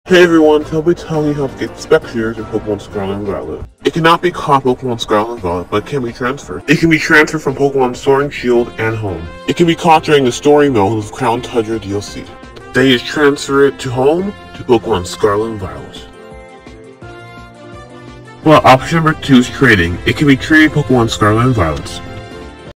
Hey everyone, I'll be telling you how to get Spectrier in Pokémon Scarlet and Violet. It cannot be caught Pokémon Scarlet and Violet, but it can be transferred. It can be transferred from Pokémon Sword and Shield and Home. It can be caught during the story mode of Crown Tundra DLC. Then you just transfer it to Home to Pokémon Scarlet and Violet. Well, option number 2 is trading. It can be traded Pokémon Scarlet and Violet.